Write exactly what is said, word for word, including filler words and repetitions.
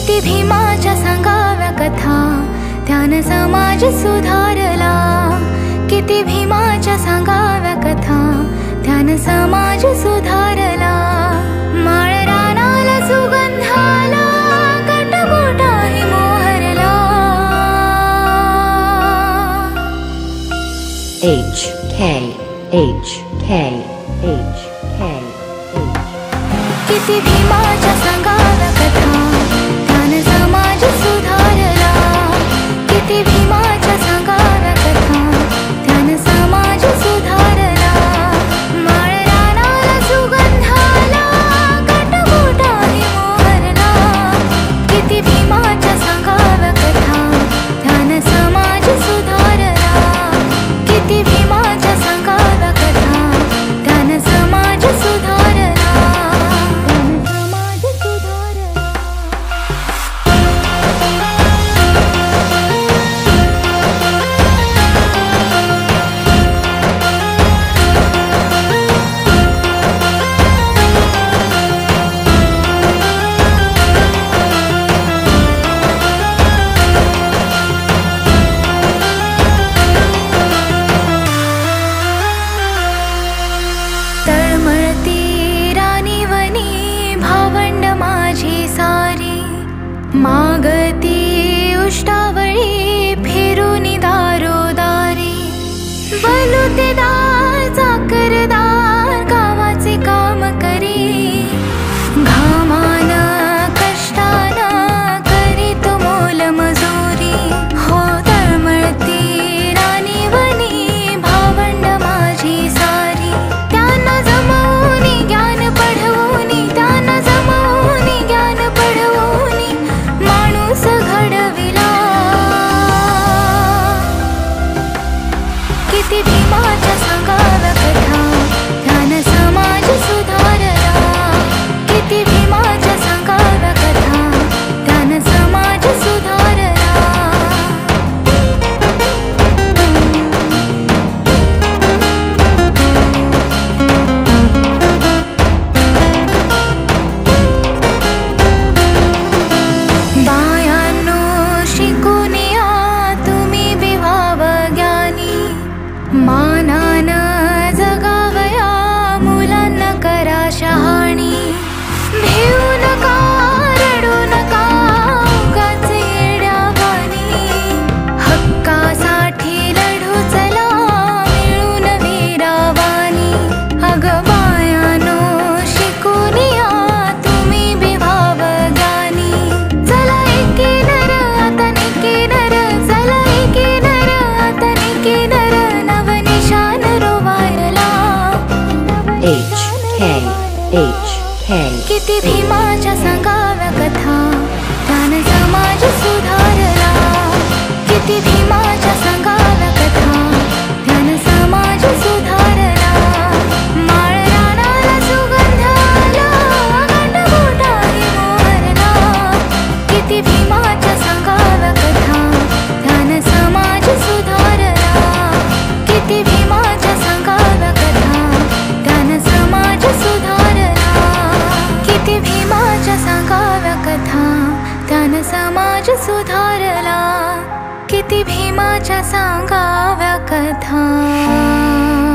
किती भीमाच्या सांगाव्या कथा, त्यानं समाज सुधारला. किती भीमाच्या सांगाव्या कथा, त्यानं समाज सुधारला. माळ रानाला सुगंधाला, कटमोठाही Mohrala. H K H K H K H. किती भीमाच्या सांगाव्या कथा, त्यानं समाज सुधारला. किती भीमाच्या सांगाव्या कथा, त्यानं समाज सुधारला. माळ रानाला सुगंधाला, कटमोठाही मोहरला. किती भीमाच्या सांगाव्या कथा, त्यानं समाज सुधारला. किती भीमाच्या सांगाव्या कथा, त्यानं समाज सुधारला. मागती उष्टावळी फिरूनी दारोदारी. बलुतेदार चाकरदार गावाचे काम करी. घामान कष्टान करी तो मोल मजुरी. हो तळमळती राणीवनी भावंड माझी सारी. त्यांना जमवूनी ज्ञान पढवूनी, त्यांना जमवूनी ज्ञान पढवूनी माणूस घडविला. किती भीमाच्या सांगाव्या कथा, त्यानं समाज सुधारला. किती भीमाच्या सांगाव्या कथा, त्यानं समाज सुधारला. बायांनो शिकून या तुम्ही विवाव ज्ञानी. मानान जगावया मुलांना करा शहाणी. भिवू नका रडू नका उगाच येड्यावानी. हक्कासाठी लढू चला मिळून वीरावानी. अग बायानो शिकून या तुम्ही विवाव ज्ञानी. चला एकी नर आता निकी नर, चला एकी नर आता निकी नर. नवनिशान रोवायला. H K H K. किती भीमाच्या सांगाव्या कथा, त्यानं समाज सुधारला. किती भीमाच्या सांगाव्या कथा, त्यानं समाज सुधारला. माळ रानाला सुगंधाला, कटमोठाही मोहरला. किती भीमाच्या सांगाव्या कथा, त्यानं समाज सुधारला. किती भीमाच्या सांगाव्या कथा, त्यानं समाज सुधारला. किती भीमाच्या सांगाव्या कथा, त्यानं समाज सुधारला. किती भीमाच्या सांगाव्या कथा.